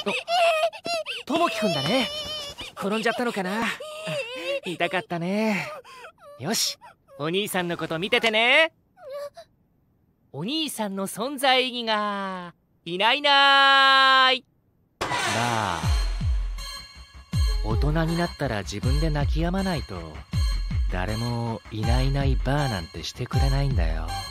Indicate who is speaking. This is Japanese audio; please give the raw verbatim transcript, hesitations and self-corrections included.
Speaker 1: ともきくんだね。転んじゃったのかな。痛かったね。よし、お兄さんのこと見ててね。お兄さんの存在意義がいないいない。なあ、大人になったら自分で泣き止まないと誰もいないいないばあなんてしてくれないんだよ。